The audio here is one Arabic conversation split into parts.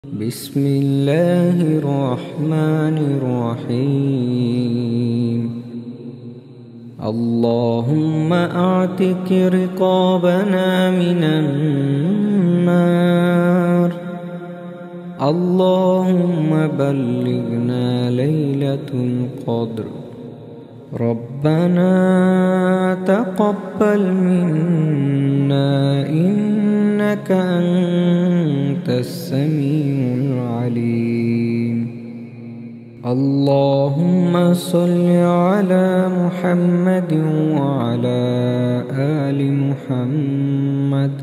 بسم الله الرحمن الرحيم. اللهم أعتق رقابنا من النار. اللهم بلغنا ليلة القدر. ربنا تقبل منا إنك أنت السميع العليم. اللهم صل على محمد وعلى آل محمد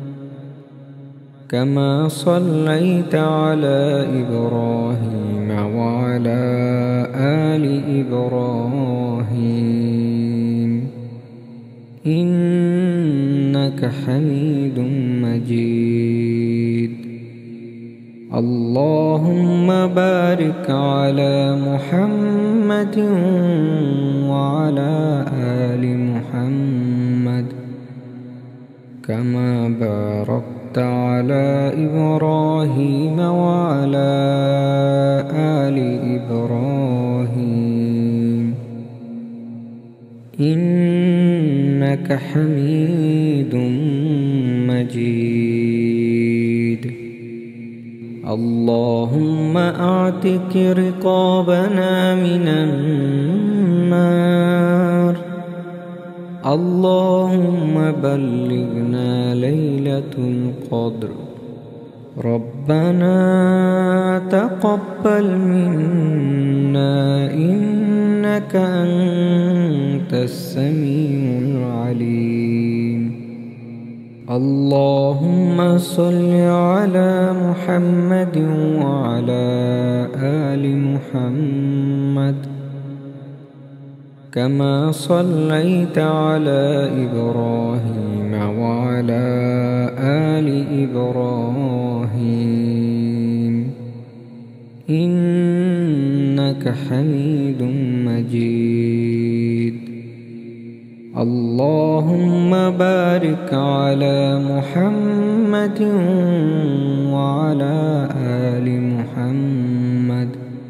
كما صليت على إبراهيم وعلى آل إبراهيم إنك حميد مجيد. اللهم بارك على محمد وعلى آل محمد كما باركت على إبراهيم وعلى آل إبراهيم إنك حميد مجيد. اللهم أعتق رقابنا من النار. اللهم بلغنا ليلة القدر. ربنا تقبل منا إنك أنت السميع العليم. اللهم صل على محمد وعلى آل محمد كما صليت على إبراهيم وعلى آل إبراهيم إنك حميد مجيد. اللهم بارك على محمد وعلى آل محمد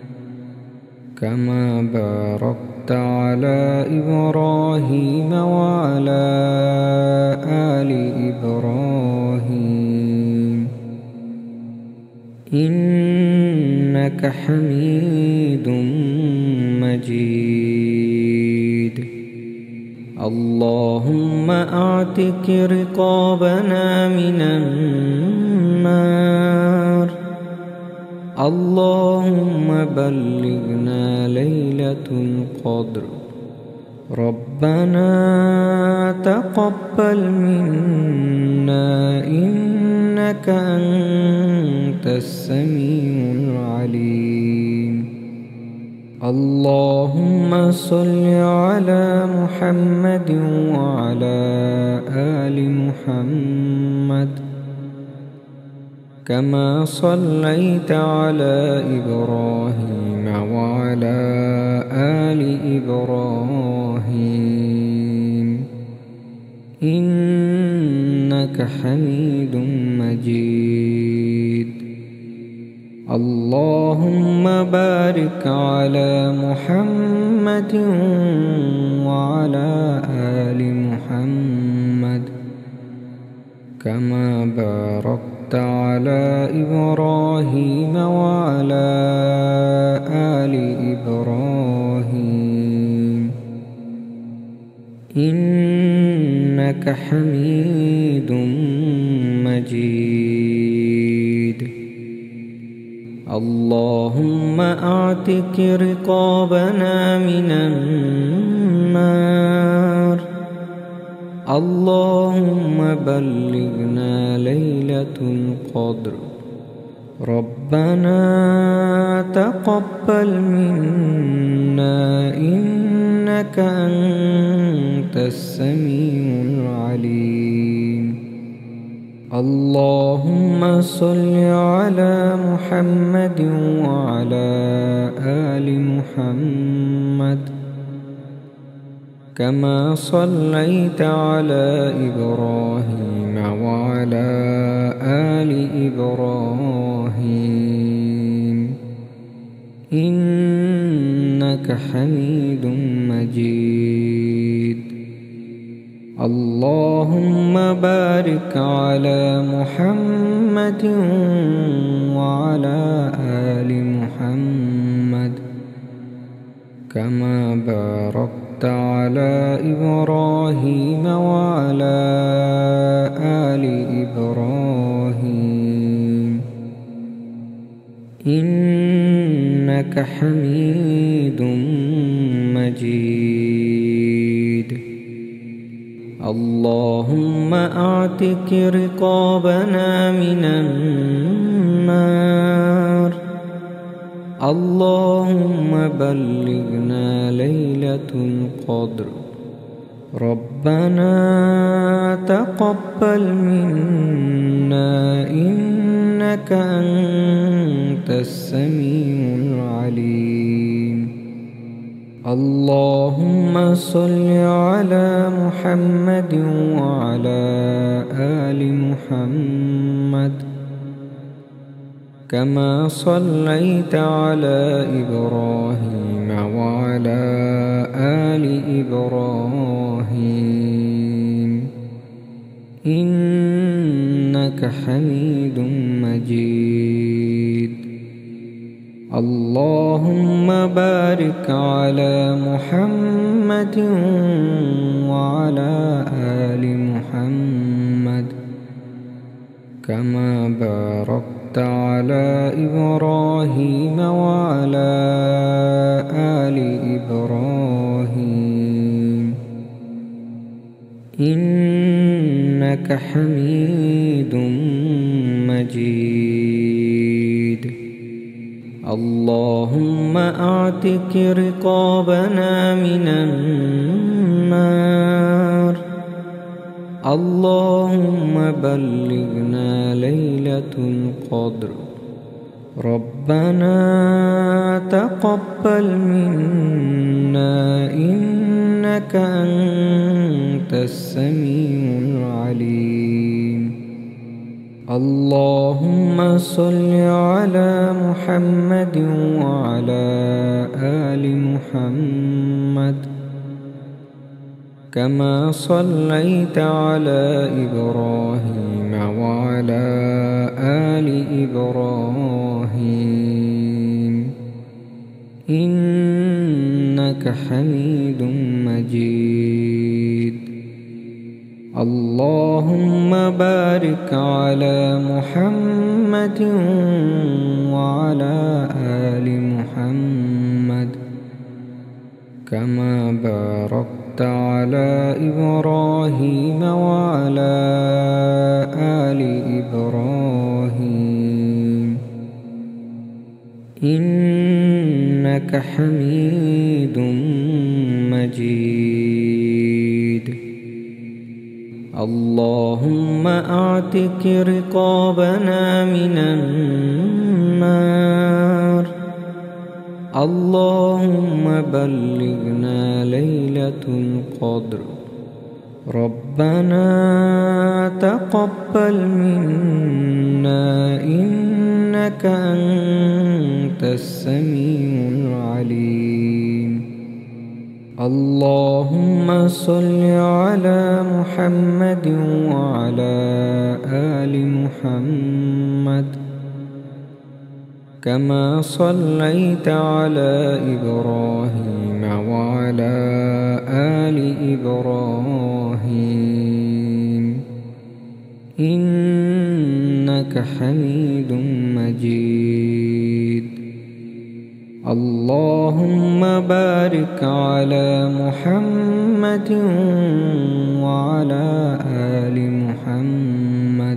كما باركت على إبراهيم وعلى آل إبراهيم إنك حميد مجيد. اللهم أعتق رقابنا من النار. اللهم بلغنا ليلة القدر. ربنا تقبل منا إنك أنت السميع العليم. اللهم صل على محمد وعلى آل محمد كما صليت على إبراهيم وعلى آل إبراهيم إنك حميد مجيد. اللهم بارك على محمد وعلى آل محمد كما باركت على إبراهيم وعلى آل إبراهيم إنك حميد مجيد. اللهم أعتق رقابنا من النار. اللهم بلغنا ليلة القدر. ربنا تقبل منا إنك أنت السميع العليم. اللهم صل على محمد وعلى آل محمد كما صليت على إبراهيم وعلى آل إبراهيم إنك حميد مجيد. اللهم بارك على محمد وعلى آل محمد كما باركت على إبراهيم وعلى آل إبراهيم إنك حميد مجيد. اللهم أعتق رقابنا من النار. اللهم بلغنا ليلة القدر. ربنا تقبل منا إنك أنت السميع العليم. اللهم صل على محمد وعلى آل محمد كما صليت على إبراهيم وعلى آل إبراهيم إنك حميد مجيد. اللهم بارك على محمد وعلى آل محمد كما باركت على إبراهيم وعلى آل إبراهيم إنك حميد مجيد. اللهم أعتق رقابنا من النار. اللهم بلغنا ليلة القدر. ربنا تقبل منا إنك أنت السميع العليم. اللهم صل على محمد وعلى آل محمد كما صليت على إبراهيم وعلى آل إبراهيم إنك حميد مجيد. اللهم بارك على محمد وعلى آل محمد كما باركت على إبراهيم وعلى آل إبراهيم إنك حميد مجيد. اللهم أعتق رقابنا من النار. اللهم بلغنا ليلة القدر. ربنا تقبل منا إنك أنت السميع العليم. اللهم صل على محمد وعلى آل محمد كما صليت على إبراهيم وعلى آل إبراهيم إنك حميد مجيد. اللهم بارك على محمد وعلى آل محمد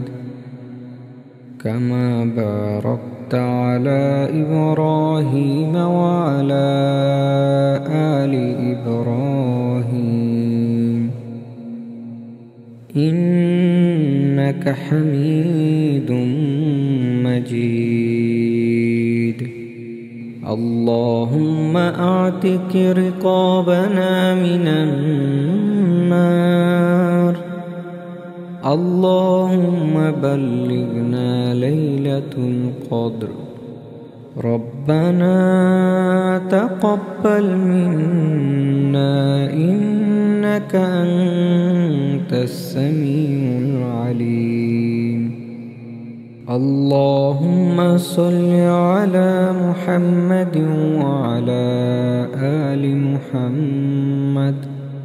كما باركت على إبراهيم وعلى آل إبراهيم إنك حميد مجيد. اللهم أعتق رقابنا من النار. اللهم بلغنا ليلة القدر. ربنا تقبل منا إنك أنت السميع العليم. اللهم صل على محمد وعلى آل محمد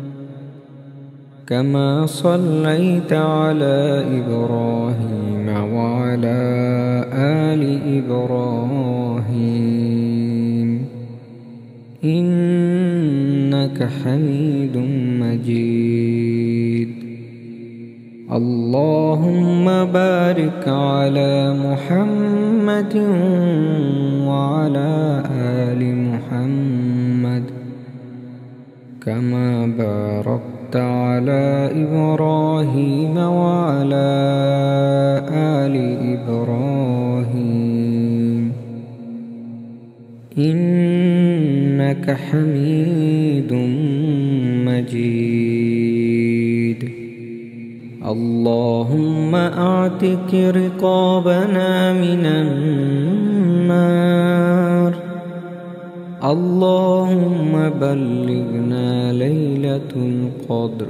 كما صليت على إبراهيم وعلى آل إبراهيم إنك حميد مجيد. اللهم بارك على محمد وعلى آل محمد كما باركت على إبراهيم وعلى آل إبراهيم إنك حميد مجيد. اللهم أعتق رقابنا من النار. اللهم بلغنا ليلة القدر.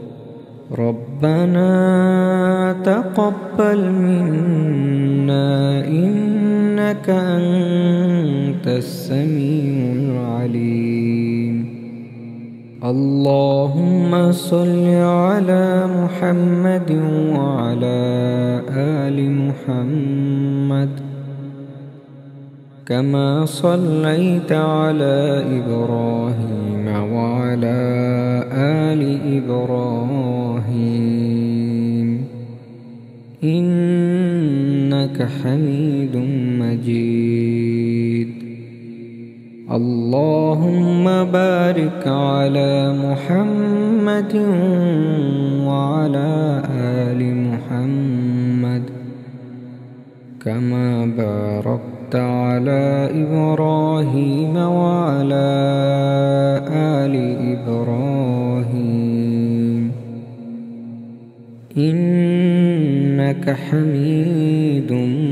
ربنا تقبل منا إنك أنت السميع العليم. اللهم صل على محمد وعلى آل محمد كما صليت على إبراهيم وعلى آل إبراهيم إنك حميد مجيد. اللهم بارك على محمد وعلى آل محمد كما باركت على إبراهيم وعلى آل إبراهيم إنك حميد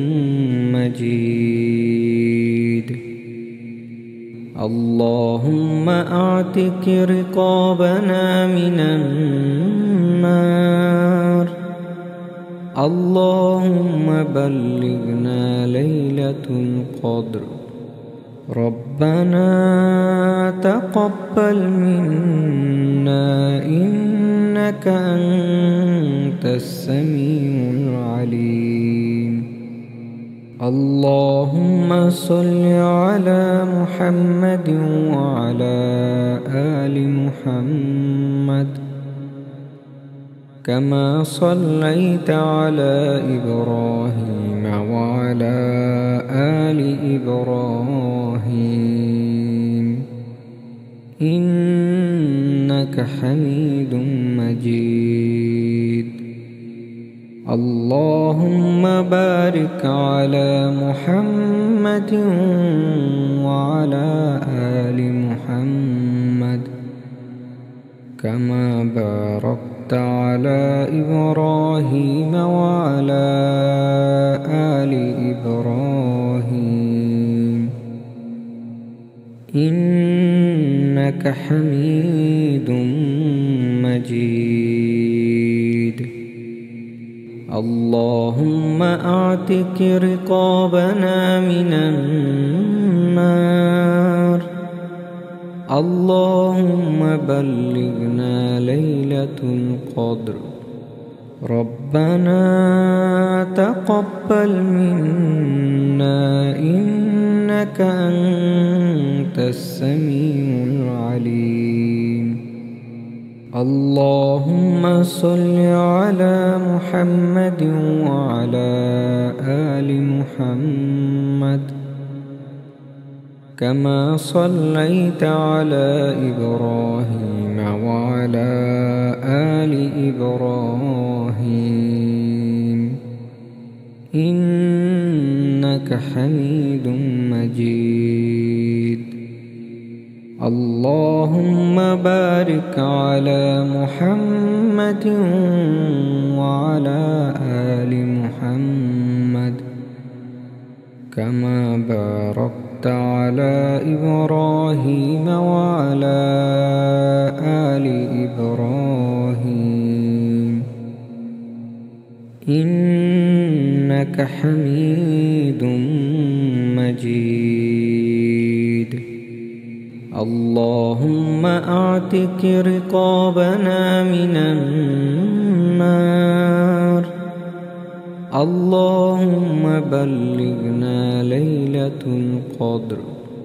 مجيد. اللهم أعتق رقابنا من النار. اللهم بلغنا ليلة القدر. ربنا تقبل منا إنك أنت السميع العليم. اللهم صل على محمد وعلى آل محمد كما صليت على إبراهيم وعلى آل إبراهيم إنك حميد مجيد. اللهم بارك على محمد وعلى آل محمد كما باركت على إبراهيم وعلى آل إبراهيم إنك حميد مجيد. اللهم أعتق رقابنا من النار. اللهم بلغنا ليلة القدر. ربنا تقبل منا إنك أنت السميع العليم. اللهم صل على محمد وعلى آل محمد كما صليت على إبراهيم وعلى آل إبراهيم إنك حميد مجيد. اللهم بارك على محمد وعلى آل محمد كما باركت على إبراهيم وعلى آل إبراهيم إنك حميد مجيد. اللهم أعتق رقابنا من النار. اللهم بلغنا ليلة القدر.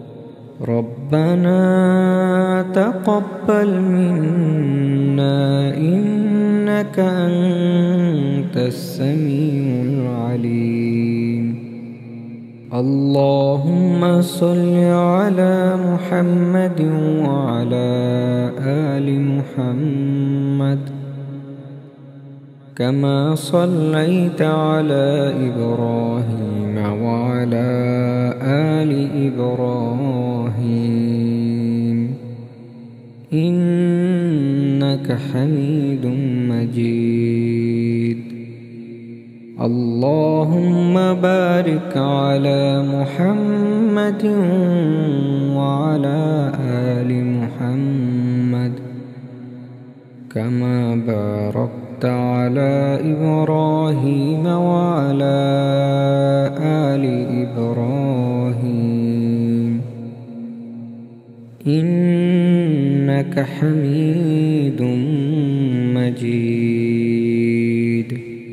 ربنا تقبل منا إنك أنت السميع العليم. اللهم صل على محمد وعلى آل محمد كما صليت على إبراهيم وعلى آل إبراهيم إنك حميد مجيد. اللهم بارك على محمد وعلى آل محمد كما باركت على إبراهيم وعلى آل إبراهيم إنك حميد مجيد.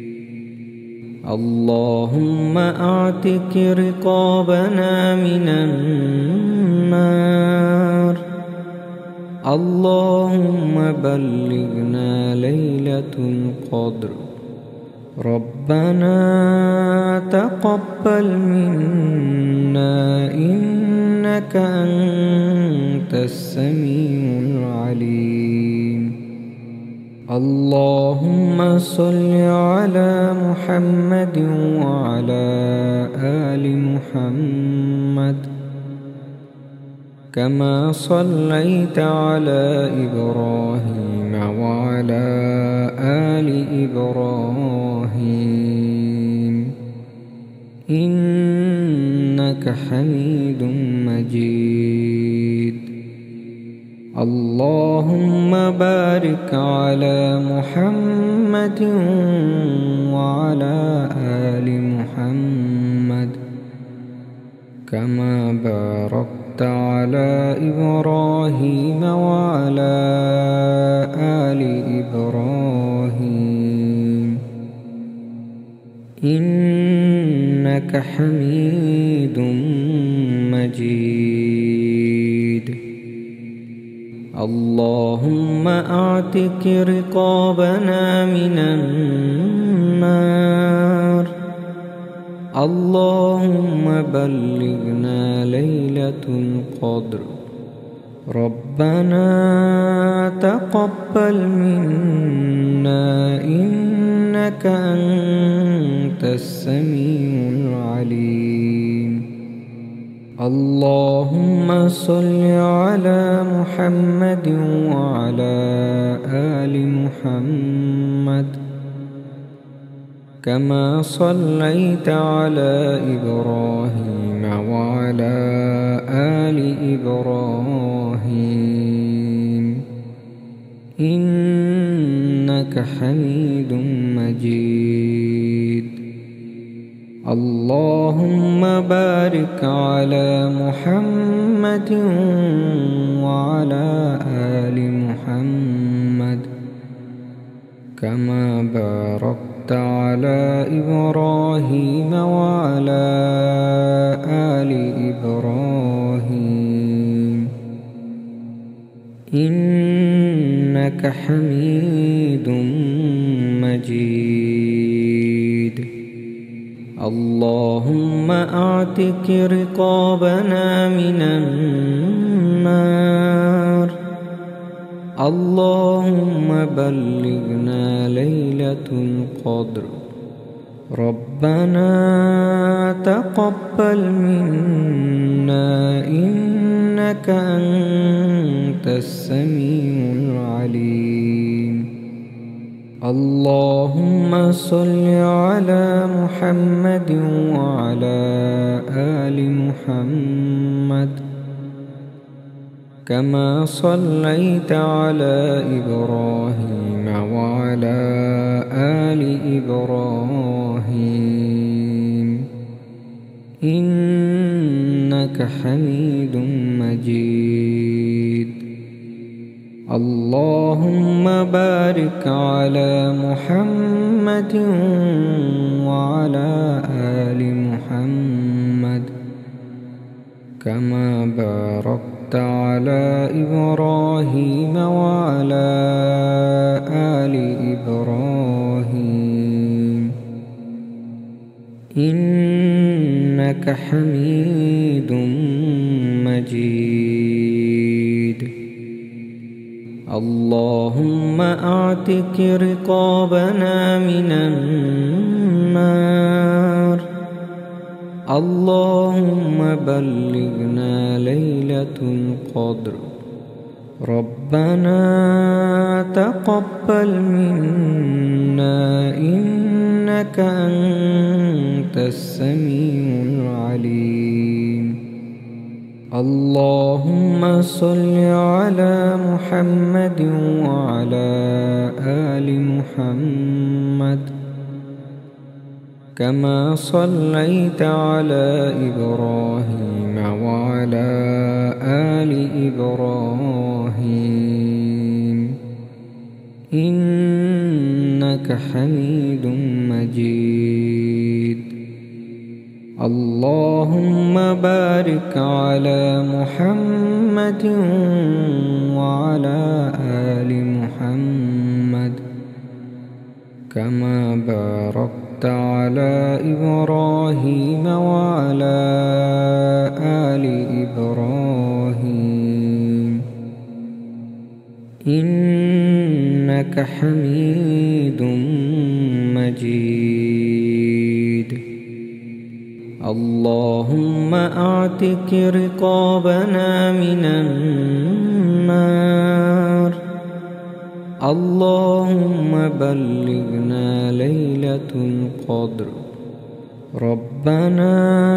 اللهم أعتق رقابنا من النار. اللهم بلغنا ليلة القدر. ربنا تقبل منا إنك أنت السميع العليم. اللهم صل على محمد وعلى آل محمد كما صليت على إبراهيم وعلى آل إبراهيم إنك حميد مجيد. اللهم بارك على محمد وعلى آل محمد كما باركت على إبراهيم وعلى آل إبراهيم إنك حميد مجيد. اللهم أعتق رقابنا من النار. اللهم بلغنا ليلة القدر. ربنا تقبل منا إنك أنت السميع العليم. اللهم صل على محمد وعلى آل محمد كما صليت على إبراهيم وعلى آل إبراهيم إنك حميد مجيد. اللهم بارك على محمد وعلى آل محمد كما باركت على إبراهيم وعلى آل إبراهيم إنك حميد مجيد. اللهم أعتق رقابنا من النار. اللهم بلغنا ليلة القدر. ربنا تقبل منا إنك أنت السميع العليم. اللهم صل على محمد وعلى آل محمد كما صليت على إبراهيم وعلى آل إبراهيم إنك حميد مجيد. اللهم بارك على محمد وعلى آل محمد كما باركت على إبراهيم وعلى آل إبراهيم إنك حميد مجيد. اللهم أعتق رقابنا من النار. اللهم بلغنا ليلة القدر. ربنا تقبل منا إنك أنت السميع العليم. اللهم صل على محمد وعلى آل محمد كما صليت على إبراهيم وعلى آل إبراهيم إنك حميد مجيد. اللهم بارك على محمد وعلى آل محمد كما باركت على إبراهيم وعلى آل إبراهيم إنك حميد مجيد. اللهم أعتق رقابنا من النار. اللهم بلغنا ليلة القدر. ربنا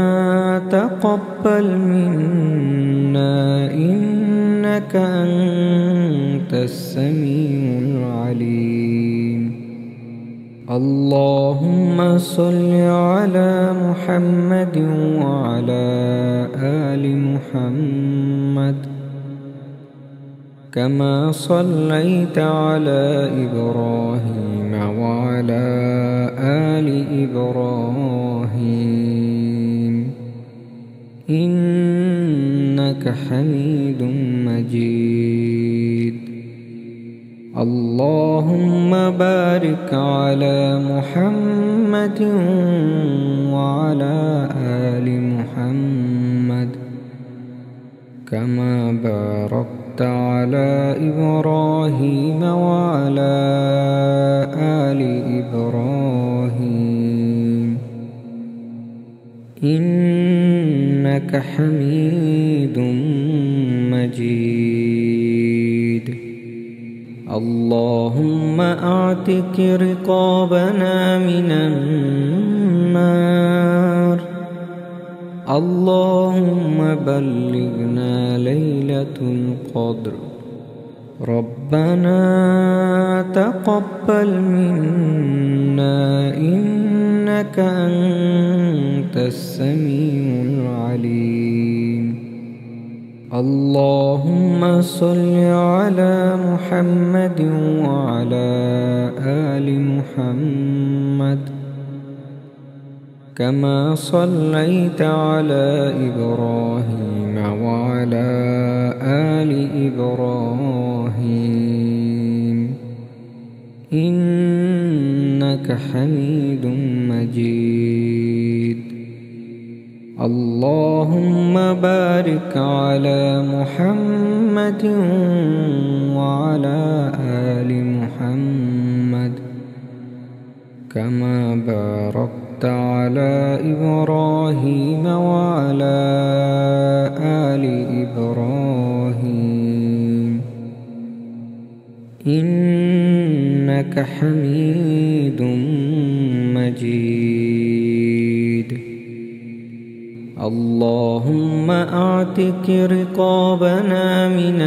تقبل منا إنك أنت السميع العليم. اللهم صل على محمد وعلى آل محمد كما صليت على إبراهيم وعلى آل إبراهيم إنك حميد مجيد. اللهم بارك على محمد وعلى آل محمد كما باركت على إبراهيم وعلى آل إبراهيم إنك حميد مجيد. اللهم أعتق رقابنا من النار. اللهم بلغنا ليلة القدر. ربنا تقبل منا إنك أنت السميع العليم. اللهم صل على محمد وعلى آل محمد كما صليت على إبراهيم وعلى آل إبراهيم إنك حميد مجيد. اللهم بارك على محمد وعلى آل محمد كما باركت على إبراهيم وعلى آل إبراهيم إنك حميد مجيد. اللهم أعتق رقابنا من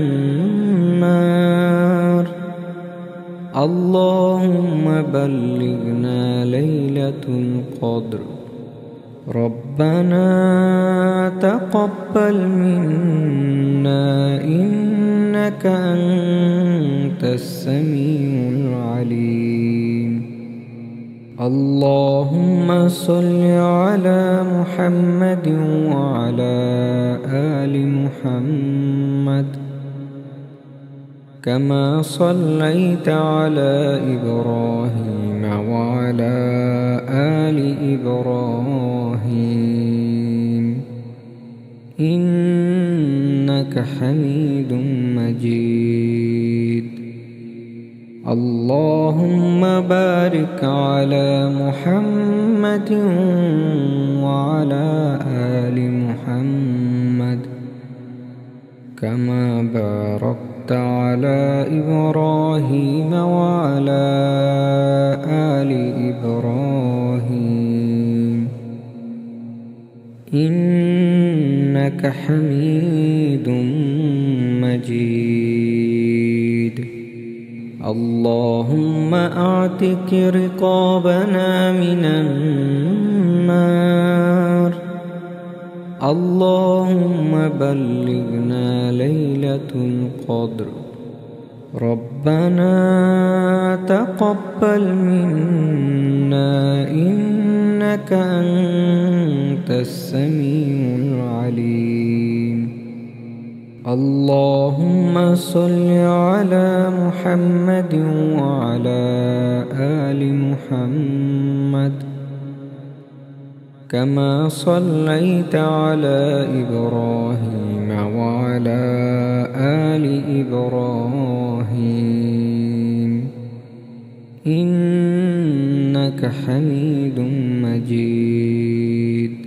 النار. اللهم بلغنا ليلة القدر. ربنا تقبل منا إنك أنت السميع العليم. اللهم صل على محمد وعلى آل محمد كما صليت على إبراهيم وعلى آل إبراهيم إنك حميد مجيد. اللهم بارك على محمد وعلى آل محمد كما باركت على إبراهيم وعلى آل إبراهيم إنك حميد مجيد. اللهم أعتق رقابنا من النار. اللهم بلغنا ليلة القدر. ربنا تقبل منا إنك أنت السميع العليم. اللهم صل على محمد وعلى آل محمد كما صليت على إبراهيم وعلى آل إبراهيم إنك حميد مجيد.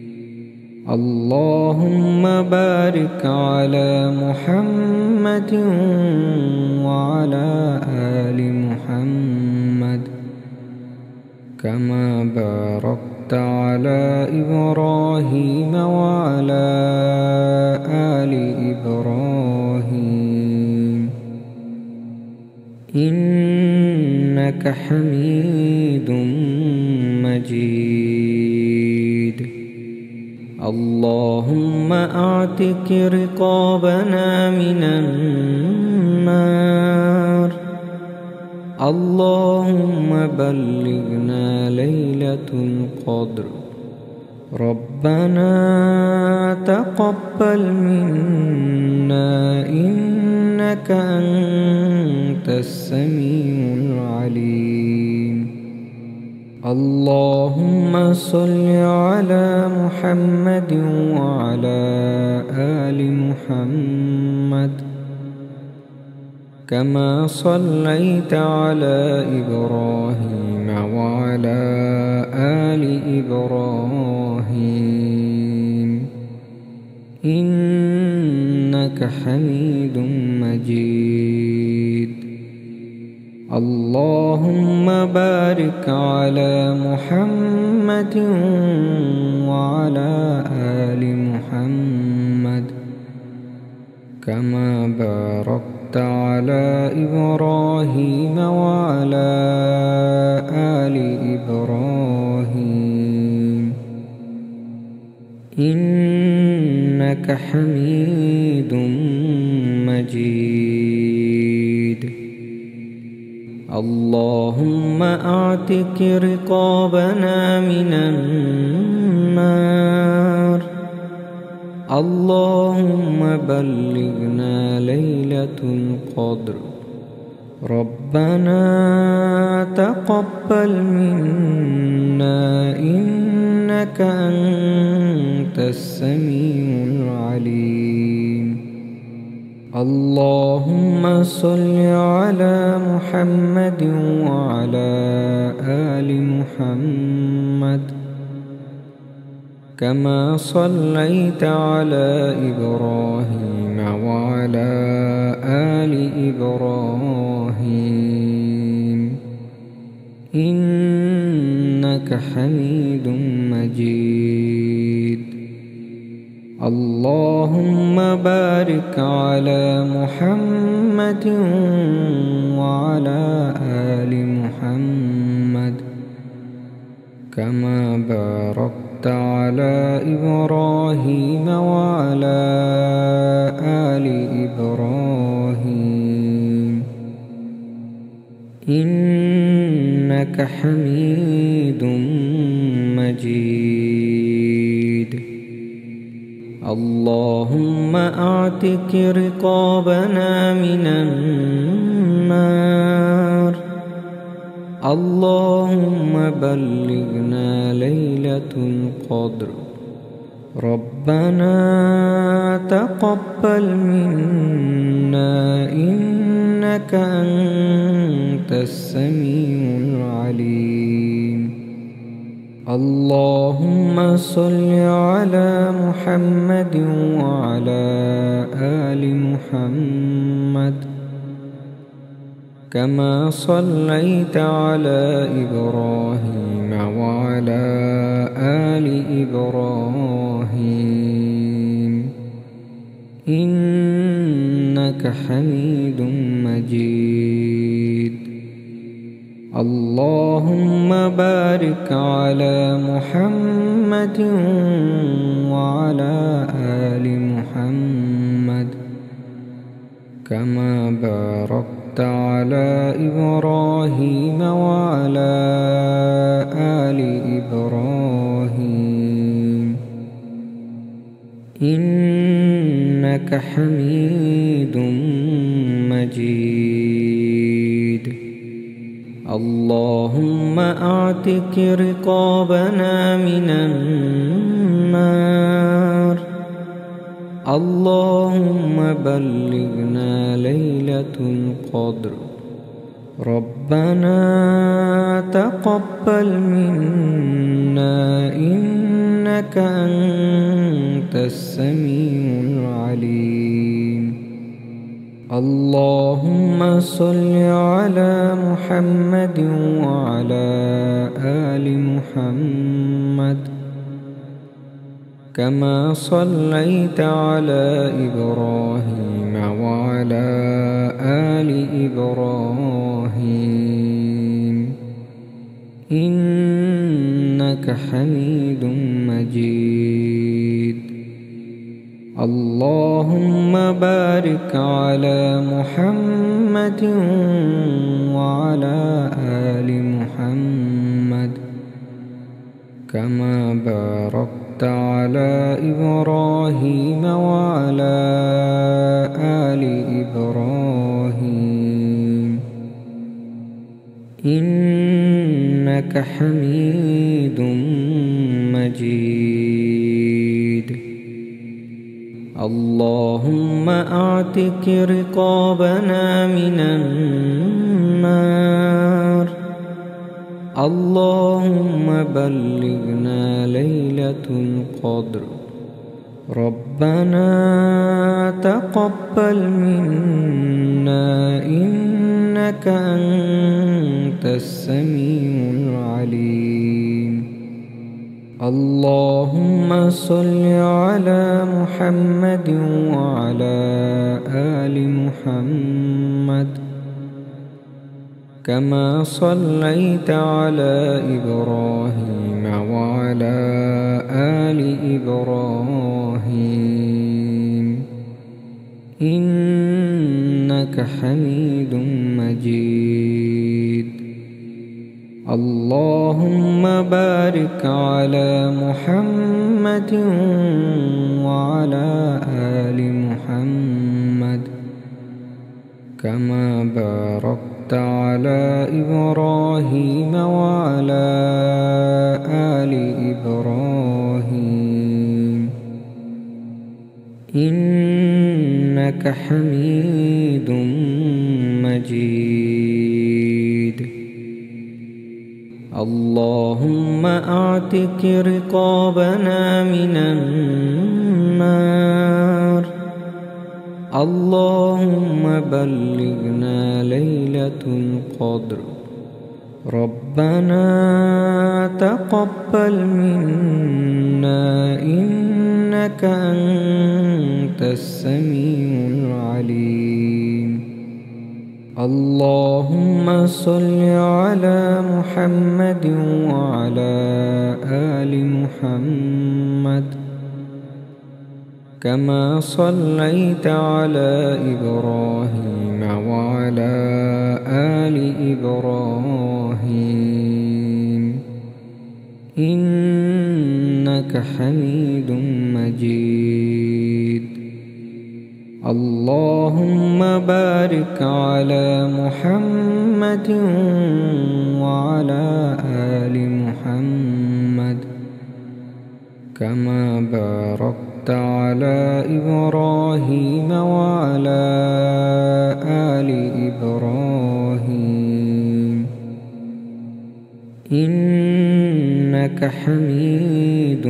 اللهم بارك على محمد وعلى آل محمد كما باركت على إبراهيم وعلى آل إبراهيم إنك حميد مجيد. اللهم أعتق رقابنا من النار. اللهم بلغنا ليلة القدر. ربنا تقبل منا إنك أنت السميع العليم. اللهم صل على محمد وعلى آل محمد كما صليت على إبراهيم وعلى آل إبراهيم إنك حميد مجيد. اللهم بارك على محمد وعلى آل محمد كما باركت على إبراهيم وعلى آل إبراهيم إنك حميد مجيد. اللهم أعتق رقابنا من النار. اللهم بلغنا ليلة القدر. ربنا تقبل منا إنك أنت السميع العليم. اللهم صل على محمد وعلى آل محمد كما صليت على إبراهيم وعلى آل إبراهيم إنك حميد مجيد. اللهم بارك على محمد وعلى آل محمد كما باركت على إبراهيم وعلى آل إبراهيم إنك حميد مجيد. اللهم أعتق رقابنا من النار. اللهم بلغنا ليلة القدر. ربنا تقبل منا إنك أنت السميع العليم. اللهم صل على محمد وعلى آل محمد كما صليت على إبراهيم وعلى آل إبراهيم إنك حميد مجيد. اللهم بارك على محمد وعلى آل محمد كما باركت على إبراهيم وعلى آل إبراهيم إنك حميد مجيد. اللهم أعتق رقابنا من النار. اللهم بلغنا ليلة القدر. ربنا تقبل منا إنك أنت السميع العليم. اللهم صل على محمد وعلى آل محمد كما صليت على إبراهيم وعلى آل إبراهيم إنك حميد مجيد. اللهم بارك على محمد وعلى آل محمد كما باركت على إبراهيم وعلى آل إبراهيم إنك حميد مجيد. اللهم أعتق رقابنا من النار. اللهم بلغنا ليلة القدر. ربنا تقبل منا إنك أنت السميع العليم. اللهم صل على محمد وعلى آل محمد كما صليت على إبراهيم وعلى آل إبراهيم إنك حميد مجيد. اللهم بارك على محمد وعلى آل محمد كما باركت على إبراهيم وعلى آل إبراهيم إنك حميد مجيد. اللهم أعتق رقابنا من النار. اللهم بلغنا ليلة القدر. ربنا تقبل منا إنك أنت السميع العليم. اللهم صل على محمد وعلى آل محمد كما صليت على إبراهيم وعلى آل إبراهيم إنك حميد مجيد. اللهم بارك على محمد وعلى آل محمد كما باركت على إبراهيم وعلى آل إبراهيم إنك حميد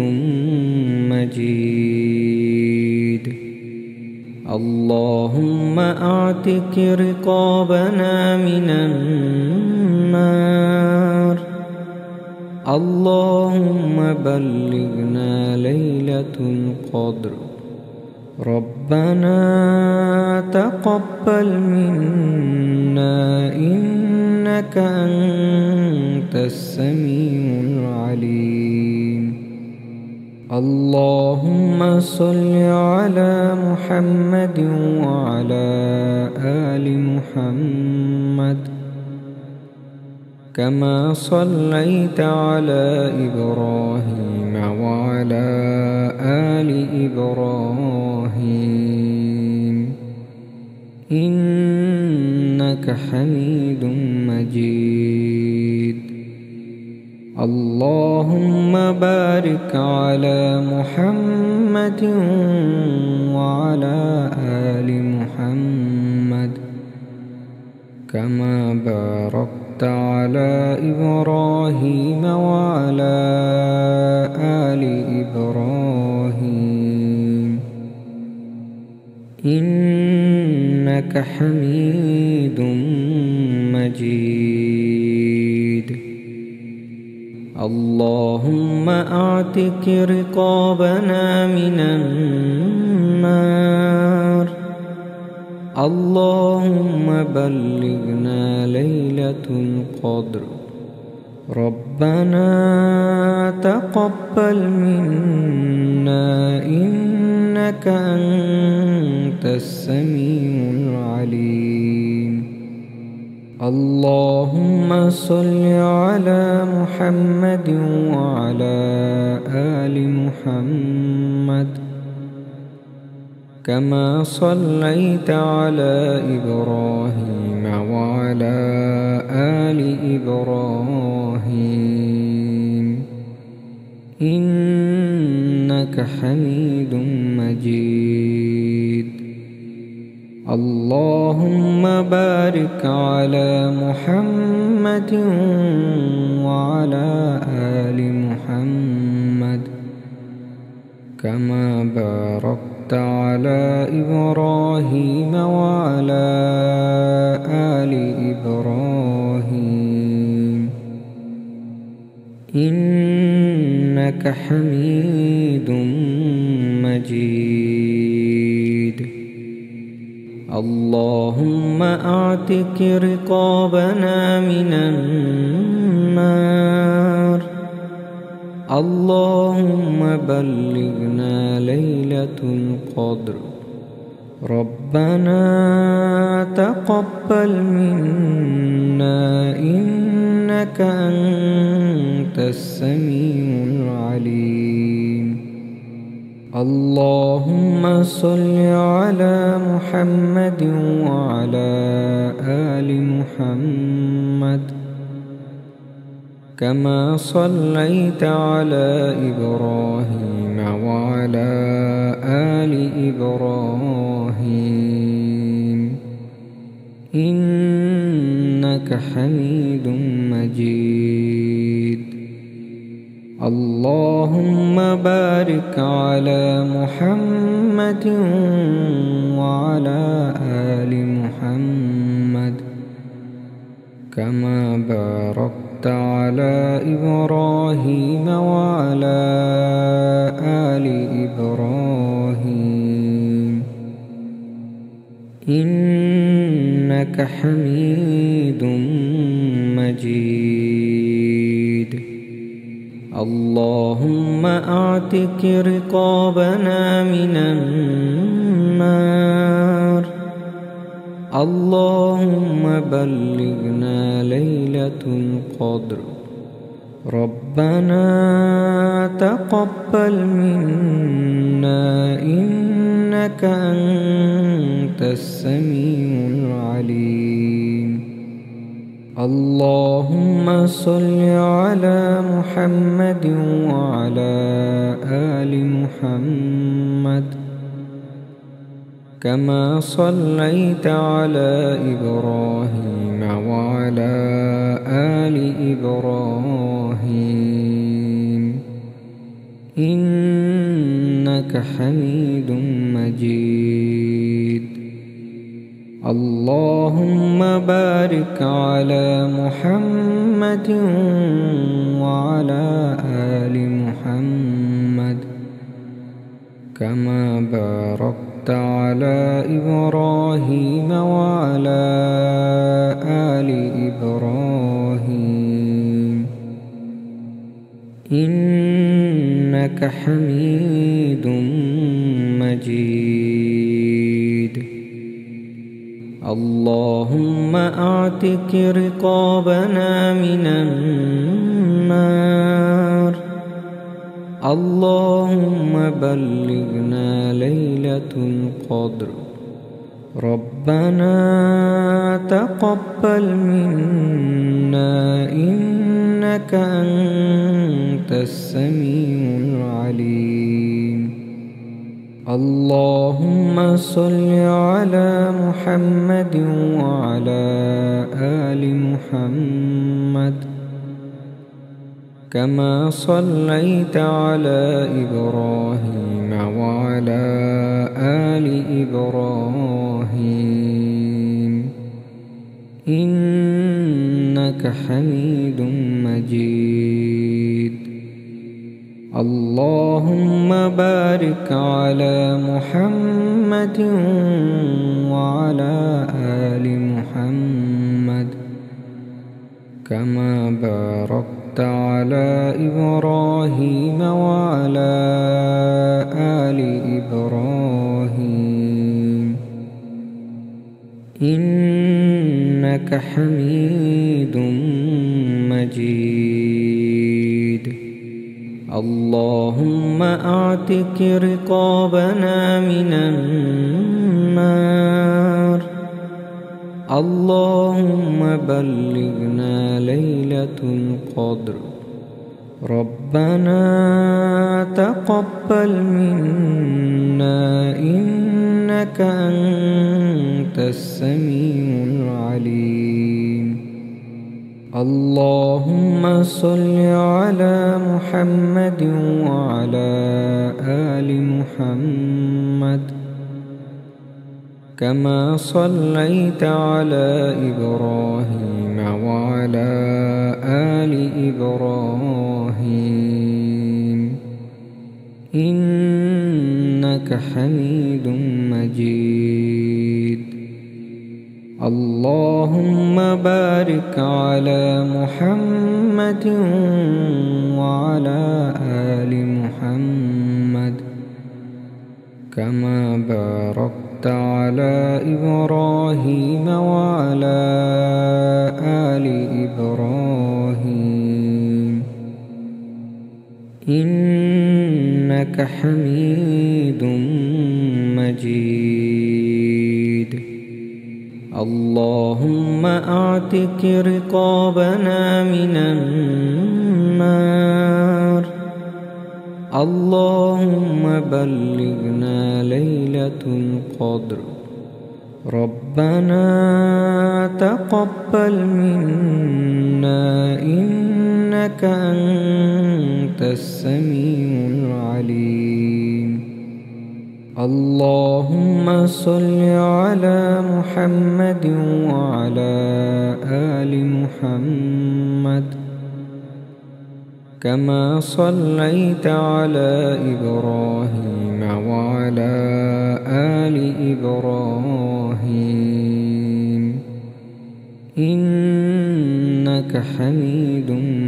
مجيد. اللهم أعتق رقابنا من النار. اللهم بلغنا ليلة القدر. ربنا تقبل منا إنك أنت السميع العليم. اللهم صل على محمد وعلى آل محمد كما صليت على إبراهيم وعلى آل إبراهيم إنك حميد مجيد. اللهم بارك على محمد وعلى آل محمد كما باركت على إبراهيم وعلى آل إبراهيم إنك حميد مجيد. اللهم أعتق رقابنا من النار. اللهم بلغنا ليلة القدر. ربنا تقبل منا إنك أنت السميع العليم. اللهم صل على محمد وعلى آل محمد كما صليت على إبراهيم وعلى آل إبراهيم إنك حميد مجيد. اللهم بارك على محمد وعلى آل محمد كما باركت على إبراهيم وعلى آل إبراهيم إنك حميد مجيد. اللهم أعتق رقابنا من النار. اللهم بلغنا ليلة القدر. ربنا تقبل منا إنك أنت السميع العليم. اللهم صل على محمد وعلى آل محمد كما صليت على إبراهيم وعلى آل إبراهيم إنك حميد مجيد. اللهم بارك على محمد وعلى آل محمد كما باركت على إبراهيم وعلى آل إبراهيم إنك حميد مجيد. اللهم أعتق رقابنا من النار. اللهم بلغنا ليلة القدر. ربنا تقبل منا إنك أنت السميع العليم. اللهم صل على محمد وعلى آل محمد كما صليت على إبراهيم وعلى آل إبراهيم إنك حميد مجيد. اللهم بارك على محمد وعلى آل محمد كما باركت على إبراهيم وعلى آل إبراهيم إنك حميد مجيد. اللهم أعتق رقابنا من النار. اللهم بلغنا ليلة القدر. ربنا تقبل منا إنك أنت السميع العليم. اللهم صل على محمد وعلى آل محمد كما صليت على إبراهيم وعلى آل إبراهيم إنك حميد مجيد. اللهم بارك على محمد وعلى آل محمد كما باركت على إبراهيم وعلى آل إبراهيم إنك حميد مجيد. اللهم أعتق رقابنا من النار. اللهم بلغنا ليلة القدر. ربنا تقبل منا إنك أنت السميع العليم. اللهم صل على محمد وعلى آل محمد كما صليت على إبراهيم وعلى آل إبراهيم إنك حميد مجيد. اللهم بارك على محمد وعلى آل محمد كما باركت على إبراهيم وعلى آل إبراهيم إنك حميد مجيد. اللهم أعتق رقابنا من النار. اللهم بلغنا ليلة القدر. ربنا تقبل منا إنك أنت السميع العليم. اللهم صل على محمد وعلى آل محمد كما صليت على إبراهيم وعلى آل إبراهيم إنك حميد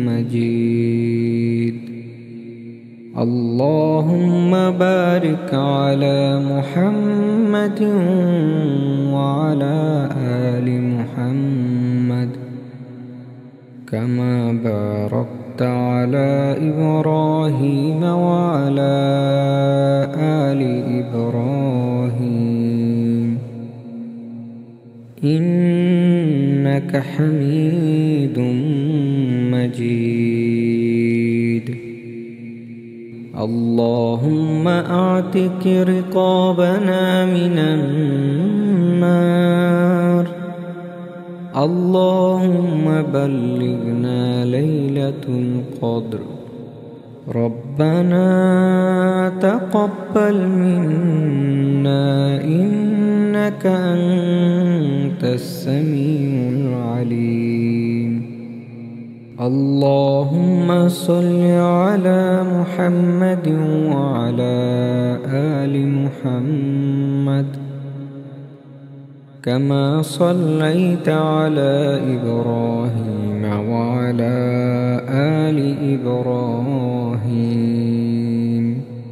مجيد. اللهم بارك على محمد وعلى آل محمد كما باركت على إبراهيم وعلى آل إبراهيم إنك حميد مجيد. اللهم أعتق رقابنا من النار. اللهم بلغنا ليلة القدر. ربنا تقبل منا إنك أنت السميع العليم. اللهم صل على محمد وعلى آل محمد كما صليت على إبراهيم وعلى آل إبراهيم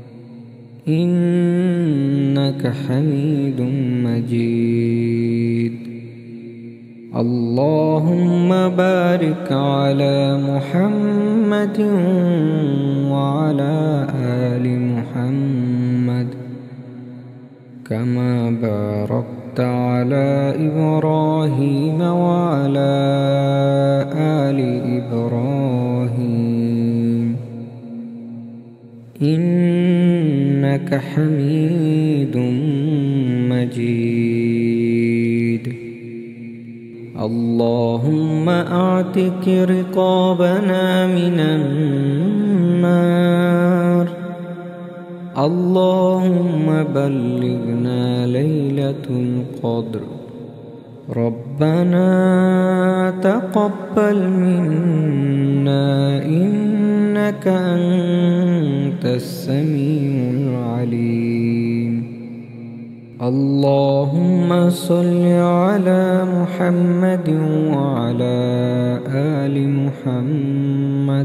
إنك حميد مجيد. اللهم بارك على محمد وعلى آل محمد كما باركت على إبراهيم وعلى آل إبراهيم إنك حميد مجيد. اللهم أعتق رقابنا من النار. اللهم بلغنا ليلة القدر. ربنا تقبل منا إنك أنت السميع العليم. اللهم صل على محمد وعلى آل محمد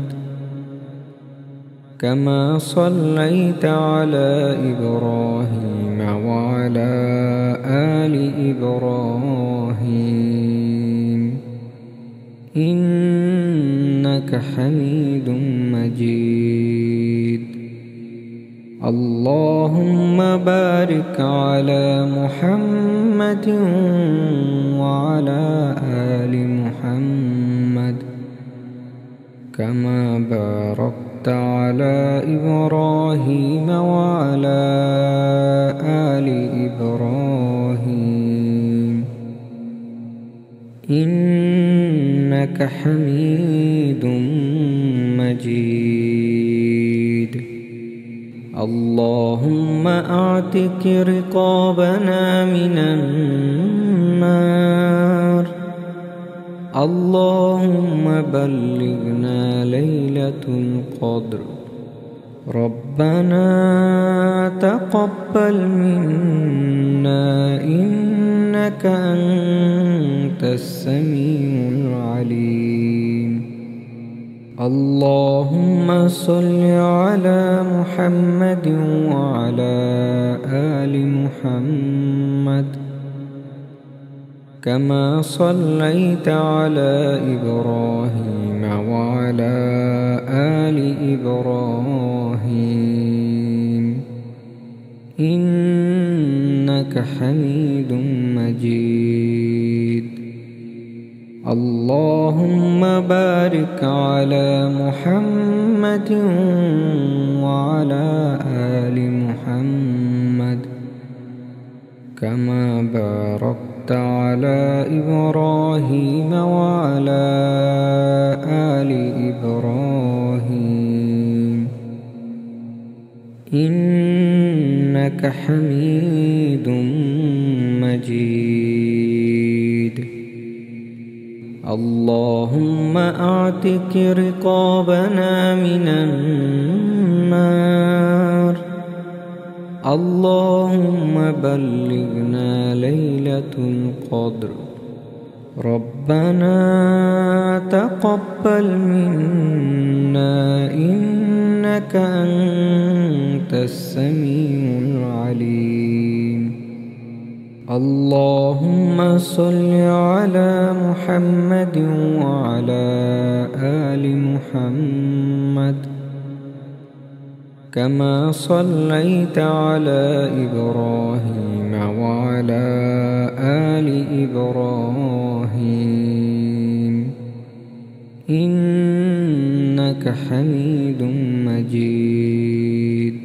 كما صليت على إبراهيم وعلى آل إبراهيم إنك حميد مجيد. اللهم بارك على محمد وعلى آل محمد كما باركت على إبراهيم وعلى آل إبراهيم إنك حميد مجيد. اللهم أعتق رقابنا من النار. اللهم بلغنا ليلة القدر. ربنا تقبل منا إنك أنت السميع العليم. اللهم صل على محمد وعلى آل محمد كما صليت على إبراهيم وعلى آل إبراهيم إنك حميد مجيد. اللهم بارك على محمد وعلى آل محمد كما باركت على إبراهيم وعلى آل إبراهيم إنك حميد مجيد. اللهم أعتق رقابنا من النار. اللهم بلغنا ليلة القدر. ربنا تقبل منا إنك أنت السميع العليم. اللهم صل على محمد وعلى آل محمد كما صليت على إبراهيم وعلى آل إبراهيم إنك حميد مجيد.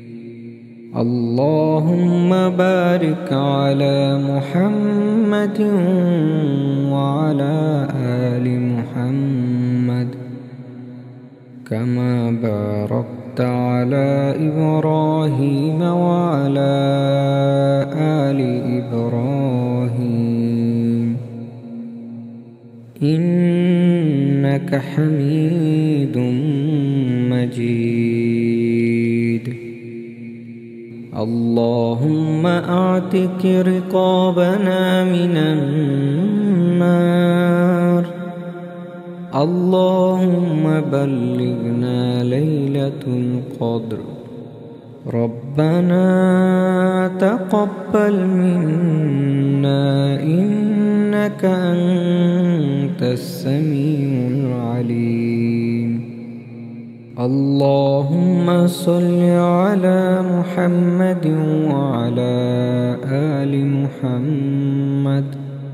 اللهم بارك على محمد وعلى آل محمد كما باركت على إبراهيم وعلى آل إبراهيم إنك حميد مجيد. اللهم أعتق رقابنا من النار. اللهم بلغنا ليلة القدر. ربنا تقبل منا إنك أنت السميع العليم. اللهم صل على محمد وعلى آل محمد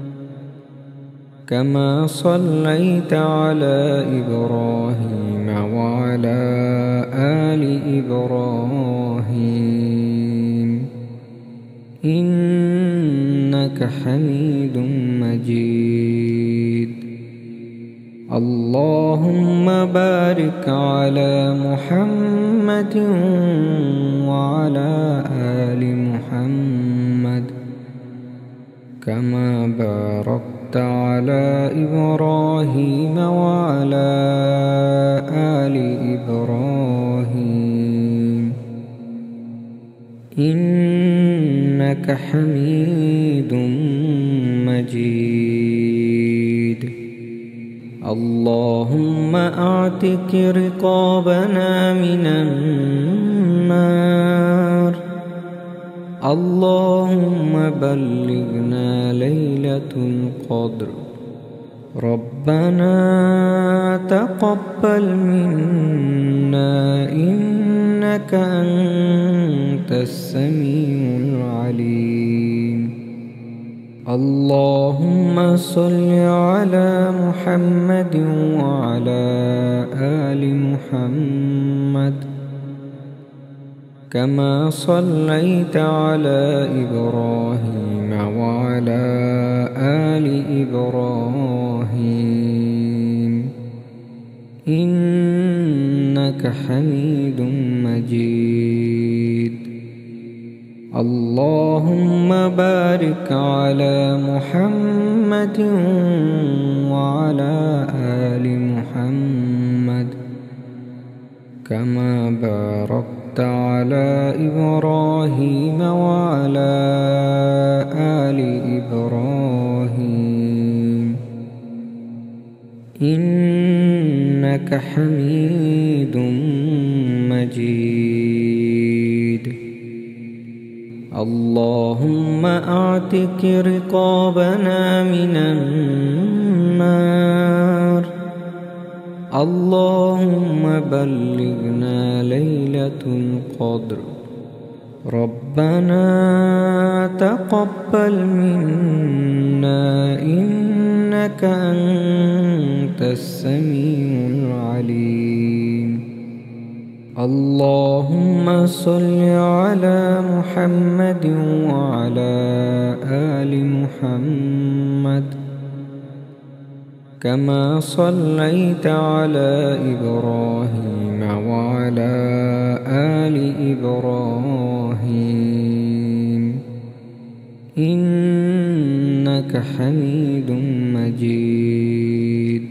كما صليت على إبراهيم وعلى آل إبراهيم إنك حميد مجيد. اللهم بارك على محمد وعلى آل محمد كما باركت على إبراهيم وعلى آل إبراهيم إنك حميد مجيد. اللهم أعتق رقابنا من النار. اللهم بلغنا ليلة القدر. ربنا تقبل منا إنك أنت السميع العليم. اللهم صل على محمد وعلى آل محمد كما صليت على إبراهيم وعلى آل إبراهيم إنك حميد مجيد. اللهم بارك على محمد وعلى آل محمد كما باركت على إبراهيم وعلى آل إبراهيم إنك حميد مجيد. اللهم أعتق رقابنا من النار. اللهم بلغنا ليلة القدر. ربنا تقبل منا إنك أنت السميع العليم. اللهم صل على محمد وعلى آل محمد كما صليت على إبراهيم وعلى آل إبراهيم إنك حميد مجيد.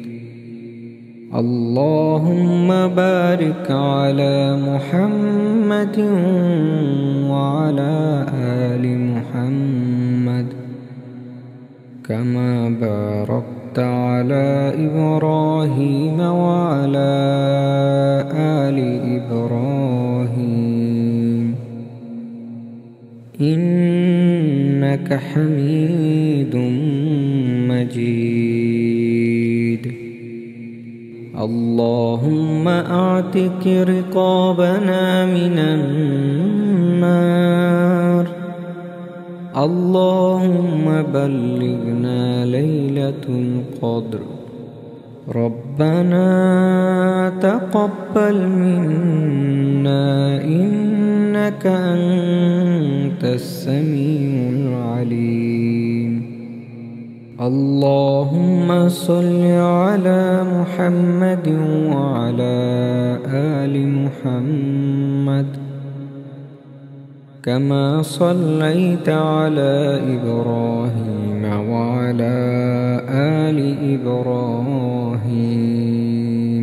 اللهم بارك على محمد وعلى آل محمد كما باركت على إبراهيم وعلى آل إبراهيم إنك حميد مجيد. اللهم أعتق رقابنا من النار. اللهم بلغنا ليلة القدر. ربنا تقبل منا إنك أنت السميع العليم. اللهم صل على محمد وعلى آل محمد كما صليت على إبراهيم وعلى آل إبراهيم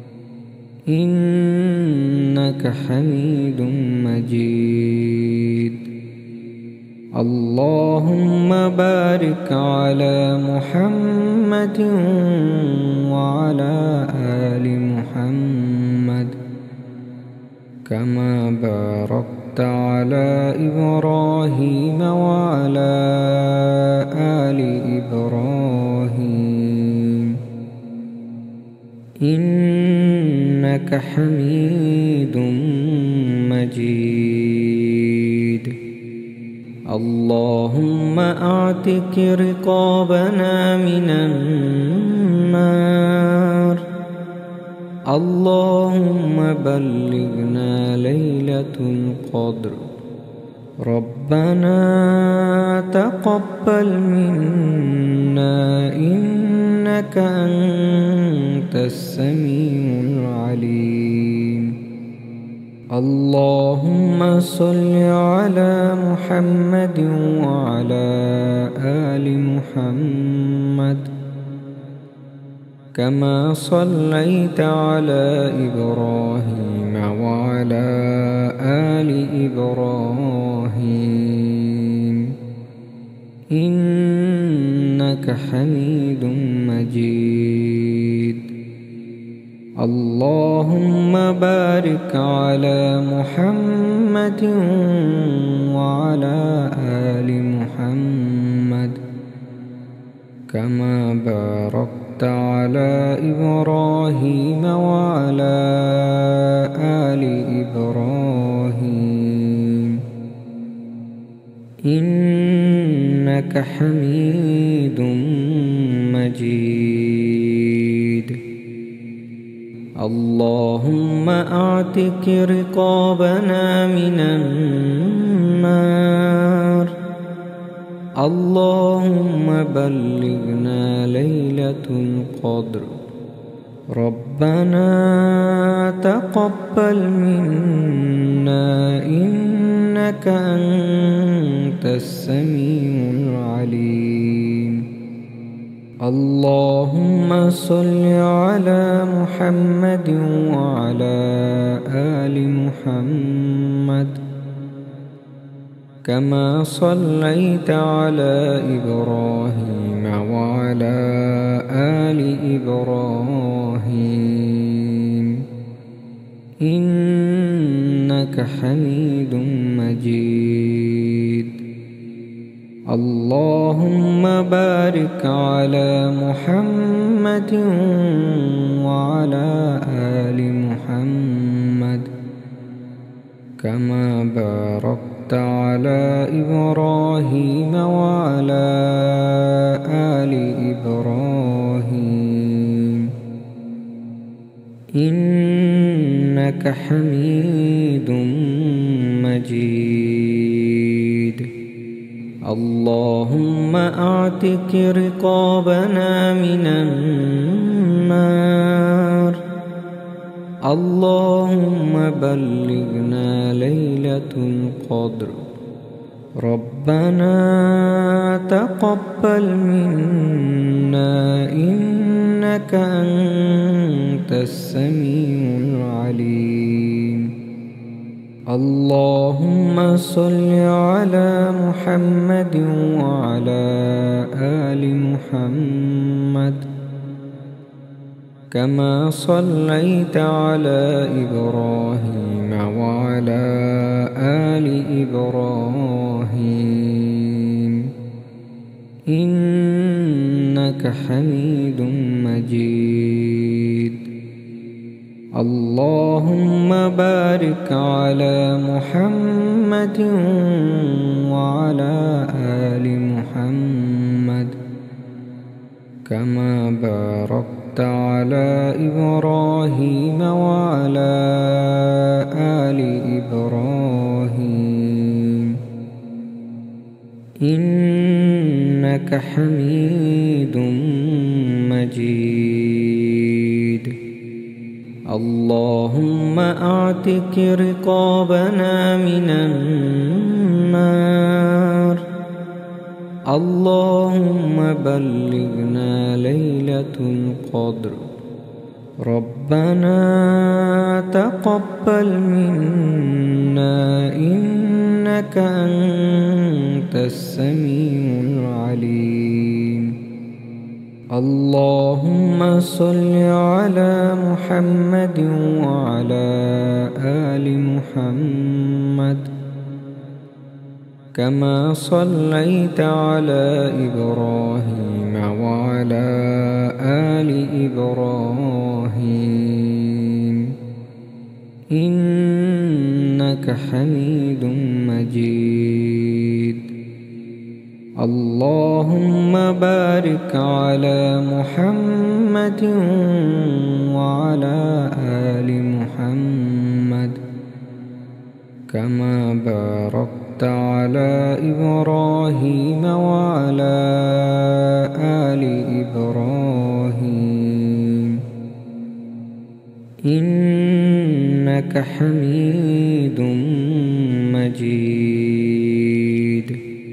إنك حميد مجيد. اللهم بارك على محمد وعلى آل محمد كما باركت على إبراهيم وعلى آل إبراهيم إنك حميد مجيد. اللهم أعتق رقابنا من النار. اللهم بلغنا ليلة القدر. ربنا تقبل منا إنك أنت السميع العليم. اللهم صل على محمد وعلى آل محمد كما صليت على إبراهيم وعلى آل إبراهيم إنك حميد مجيد. اللهم بارك على محمد وعلى آل محمد كما باركت على إبراهيم وعلى آل إبراهيم إنك حميد مجيد. اللهم أعتق رقابنا من النار. اللهم بلغنا ليلة القدر. ربنا تقبل منا إنك أنت السميع العليم. اللهم صل على محمد وعلى آل محمد كما صليت على إبراهيم وعلى آل إبراهيم إنك حميد مجيد. اللهم بارك على محمد وعلى آل محمد كما باركت على إبراهيم وعلى آل إبراهيم إنك حميد مجيد. اللهم أعتق رقابنا من النار. اللهم بلغنا ليلة القدر. ربنا تقبل منا إنك أنت السميع العليم. اللهم صل على محمد وعلى آل محمد كما صليت على إبراهيم وعلى آل إبراهيم إنك حميد مجيد. اللهم بارك على محمد وعلى آل محمد كما باركت على إبراهيم وعلى آل إبراهيم إنك حميد مجيد. اللهم أعتق رقابنا من النار. اللهم بلغنا ليلة القدر. ربنا تقبل منا إنك أنت السميع العليم. اللهم صل على محمد وعلى آل محمد كما صليت على إبراهيم وعلى آل إبراهيم إنك حميد مجيد. اللهم بارك على محمد وعلى آل محمد كما باركت على إبراهيم وعلى آل إبراهيم إنك حميد مجيد.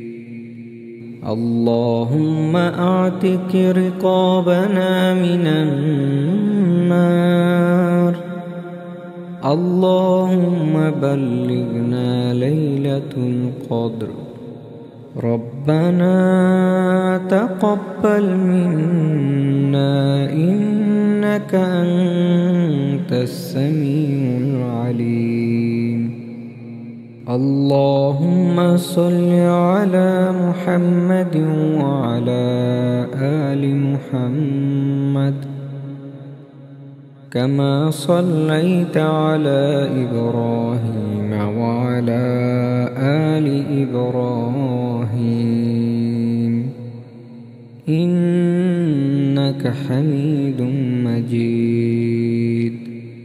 اللهم أعتق رقابنا من النار. اللهم بلغنا ليلة القدر. ربنا تقبل منا إنك أنت السميع العليم. اللهم صل على محمد وعلى آل محمد كما صليت على إبراهيم وعلى آل إبراهيم إنك حميد مجيد.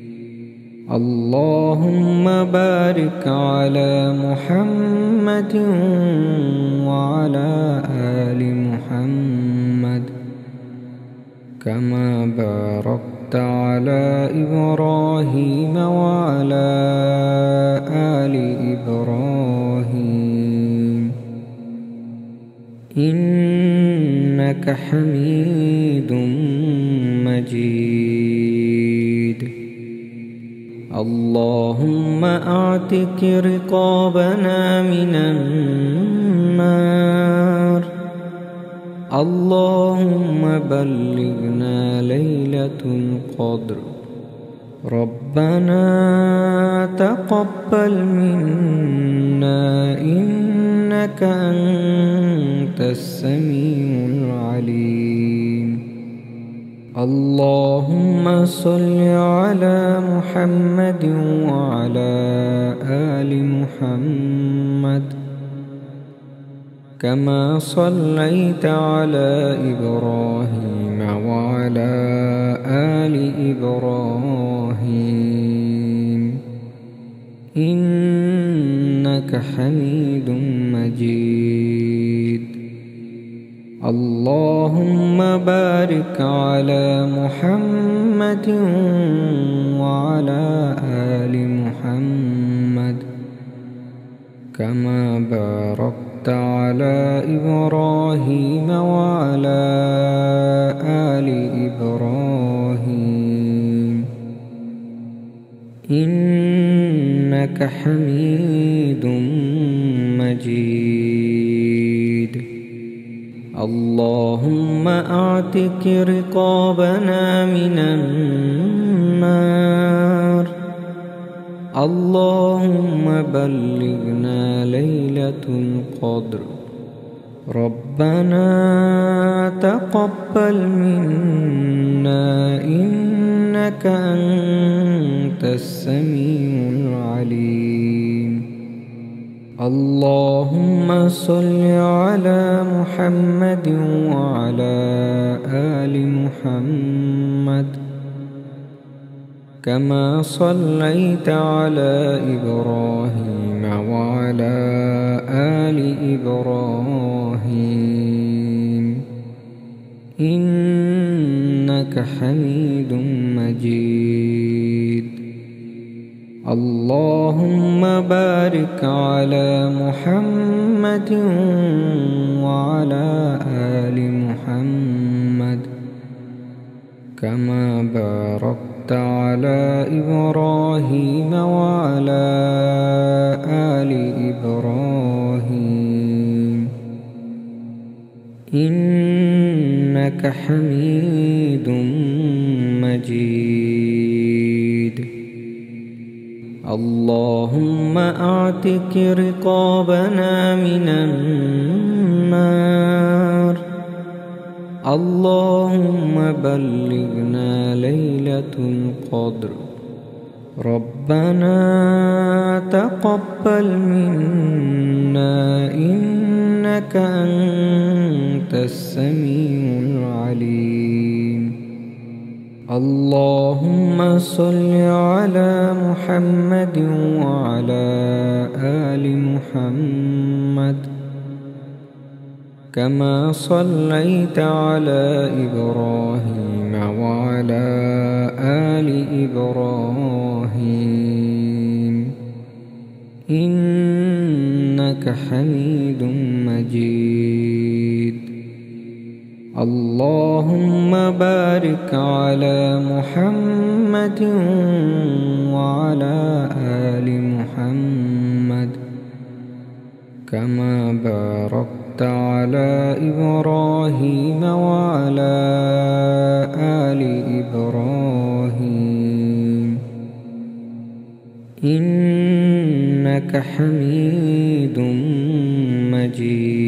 اللهم بارك على محمد وعلى آل محمد كما باركت على إبراهيم وعلى آل إبراهيم إنك حميد مجيد. اللهم أعتق رقابنا من النار. اللهم بلغنا ليلة القدر. ربنا تقبل منا إنك أنت السميع العليم. اللهم صل على محمد وعلى آل محمد كما صليت على إبراهيم وعلى آل إبراهيم إنك حميد مجيد. اللهم بارك على محمد وعلى آل محمد كما باركت على إبراهيم وعلى آل إبراهيم إنك حميد مجيد. اللهم أعتق رقابنا من النار. اللهم بلغنا ليلة القدر. ربنا تقبل منا إنك أنت السميع العليم. اللهم صل على محمد وعلى آل محمد كما صليت على إبراهيم وعلى آل إبراهيم إنك حميد مجيد. اللهم بارك على محمد وعلى آل محمد كما باركت على إبراهيم وعلى آل إبراهيم إنك حميد مجيد. اللهم أعتق رقابنا من النار. اللهم بلغنا ليلة القدر. ربنا تقبل منا إنك أنت السميع العليم. اللهم صل على محمد وعلى آل محمد كما صليت على إبراهيم وعلى آل إبراهيم إنك حميد مجيد. اللهم بارك على محمد وعلى آل محمد كما باركت على إبراهيم وعلى آل إبراهيم إنك حميد مجيد.